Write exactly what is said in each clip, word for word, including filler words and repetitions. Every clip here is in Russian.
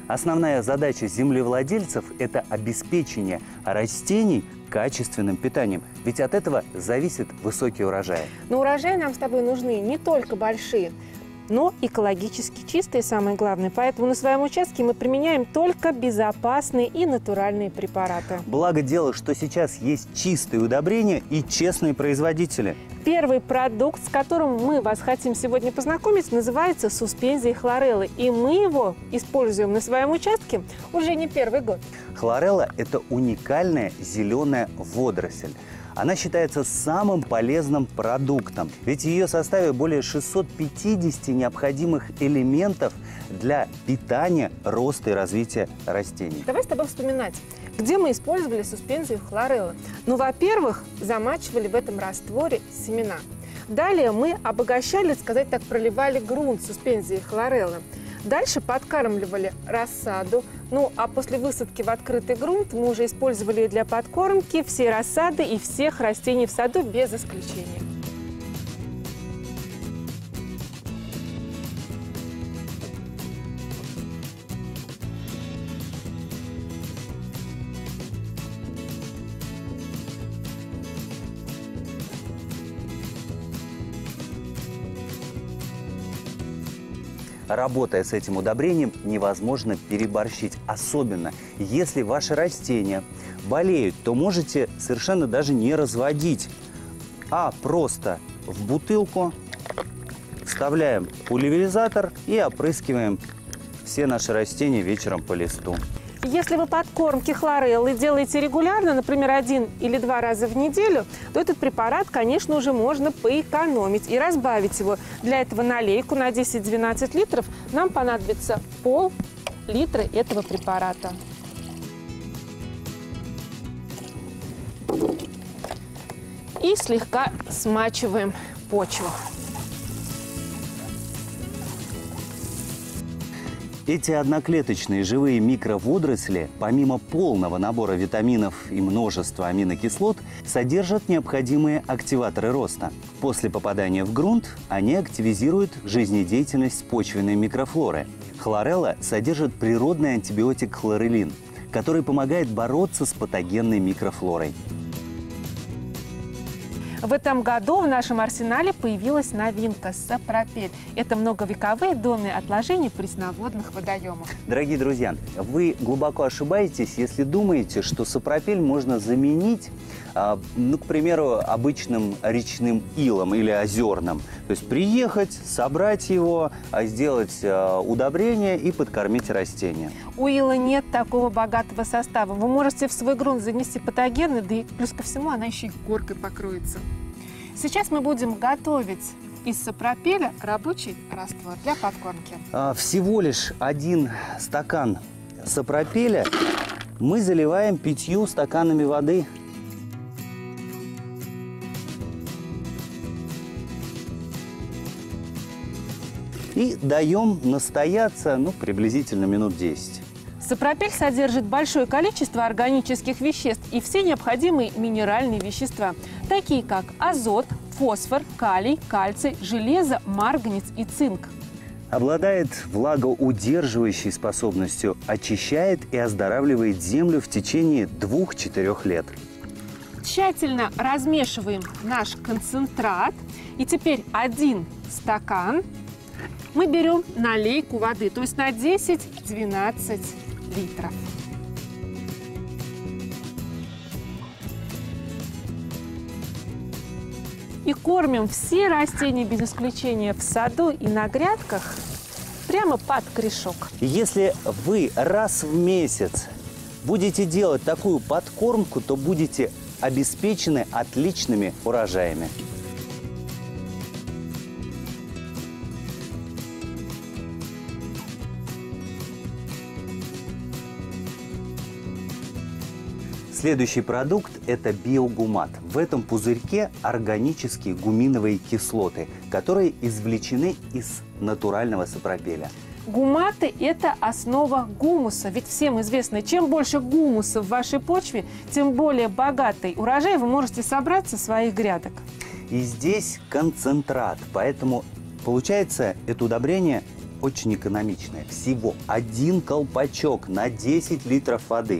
Основная задача землевладельцев – это обеспечение растений качественным питанием. Ведь от этого зависит высокий урожай. Но урожаи нам с тобой нужны не только большие, но экологически чистые, самое главное. Поэтому на своем участке мы применяем только безопасные и натуральные препараты. Благо дело, что сейчас есть чистые удобрения и честные производители. Первый продукт, с которым мы вас хотим сегодня познакомить, называется суспензия хлореллы. И мы его используем на своем участке уже не первый год. Хлорелла – это уникальная зеленая водоросль. Она считается самым полезным продуктом, ведь в ее составе более шестисот пятидесяти необходимых элементов для питания, роста и развития растений. Давай с тобой вспоминать, где мы использовали суспензию хлореллы. Ну, во-первых, замачивали в этом растворе семена. Далее мы обогащали, сказать так, проливали грунт суспензией хлореллы. Дальше подкармливали рассаду. Ну, а после высадки в открытый грунт мы уже использовали для подкормки все рассады и всех растений в саду без исключения. Работая с этим удобрением, невозможно переборщить. Особенно, если ваши растения болеют, то можете совершенно даже не разводить, а просто в бутылку вставляем пульверизатор и опрыскиваем все наши растения вечером по листу. Если вы подкормки хлореллы делаете регулярно, например, один или два раза в неделю, то этот препарат, конечно, уже можно поэкономить и разбавить его. Для этого на лейку на десять-двенадцать литров нам понадобится пол-литра этого препарата. И слегка смачиваем почву. Эти одноклеточные живые микроводоросли, помимо полного набора витаминов и множества аминокислот, содержат необходимые активаторы роста. После попадания в грунт они активизируют жизнедеятельность почвенной микрофлоры. Хлорелла содержит природный антибиотик хлорелин, который помогает бороться с патогенной микрофлорой. В этом году в нашем арсенале появилась новинка – сапропель. Это многовековые донные отложения пресноводных водоемов. Дорогие друзья, вы глубоко ошибаетесь, если думаете, что сапропель можно заменить, ну, к примеру, обычным речным илом или озерным. То есть приехать, собрать его, сделать удобрение и подкормить растения. У ила нет такого богатого состава. Вы можете в свой грунт занести патогены, да и плюс ко всему она еще и коркой покроется. Сейчас мы будем готовить из сапропеля рабочий раствор для подкормки. Всего лишь один стакан сапропеля мы заливаем пятью стаканами воды. И даем настояться, ну, приблизительно минут десять. Сапропель содержит большое количество органических веществ и все необходимые минеральные вещества, такие как азот, фосфор, калий, кальций, железо, марганец и цинк. Обладает влагоудерживающей способностью, очищает и оздоравливает землю в течение двух-четырех лет. Тщательно размешиваем наш концентрат. И теперь один стакан мы берем на лейку воды, то есть на десять-двенадцать литров. И кормим все растения без исключения в саду и на грядках прямо под корешок. Если вы раз в месяц будете делать такую подкормку, то будете обеспечены отличными урожаями. Следующий продукт – это биогумат. В этом пузырьке органические гуминовые кислоты, которые извлечены из натурального сапропеля. Гуматы – это основа гумуса. Ведь всем известно, чем больше гумуса в вашей почве, тем более богатый урожай вы можете собрать со своих грядок. И здесь концентрат, поэтому получается это удобрение очень экономичная. Всего один колпачок на десять литров воды.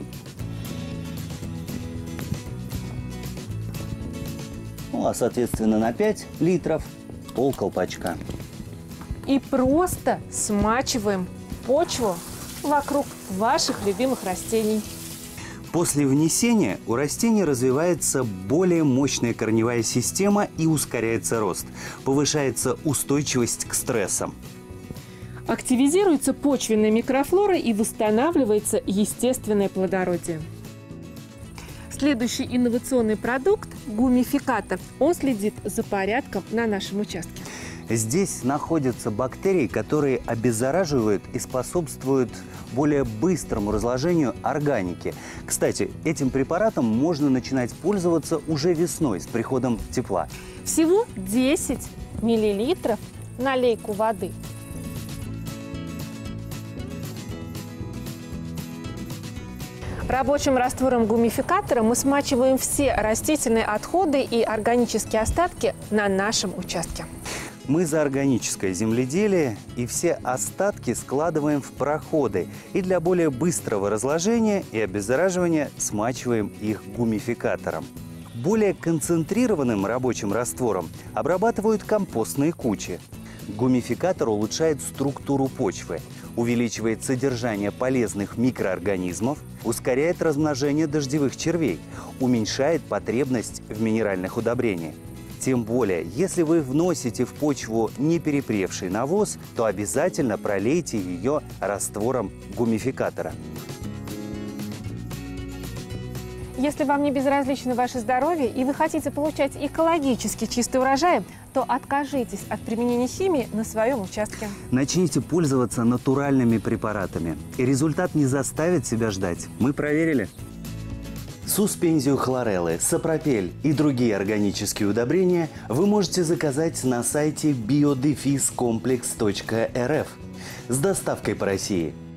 Ну, а соответственно на пять литров пол колпачка. И просто смачиваем почву вокруг ваших любимых растений. После внесения у растений развивается более мощная корневая система и ускоряется рост. Повышается устойчивость к стрессам. Активизируется почвенная микрофлора и восстанавливается естественное плодородие. Следующий инновационный продукт – гумификатор. Он следит за порядком на нашем участке. Здесь находятся бактерии, которые обеззараживают и способствуют более быстрому разложению органики. Кстати, этим препаратом можно начинать пользоваться уже весной с приходом тепла. Всего десять миллилитров на лейку воды. Рабочим раствором гумификатора мы смачиваем все растительные отходы и органические остатки на нашем участке. Мы за органическое земледелие и все остатки складываем в проходы и для более быстрого разложения и обеззараживания смачиваем их гумификатором. Более концентрированным рабочим раствором обрабатывают компостные кучи. Гумификатор улучшает структуру почвы, увеличивает содержание полезных микроорганизмов, ускоряет размножение дождевых червей, уменьшает потребность в минеральных удобрениях. Тем более, если вы вносите в почву не перепревший навоз, то обязательно пролейте ее раствором гумификатора. Если вам не безразлично ваше здоровье и вы хотите получать экологически чистый урожай, то откажитесь от применения химии на своем участке. Начните пользоваться натуральными препаратами. И результат не заставит себя ждать. Мы проверили. Суспензию хлореллы, сапропель и другие органические удобрения вы можете заказать на сайте био комплекс точка эр эф с доставкой по России.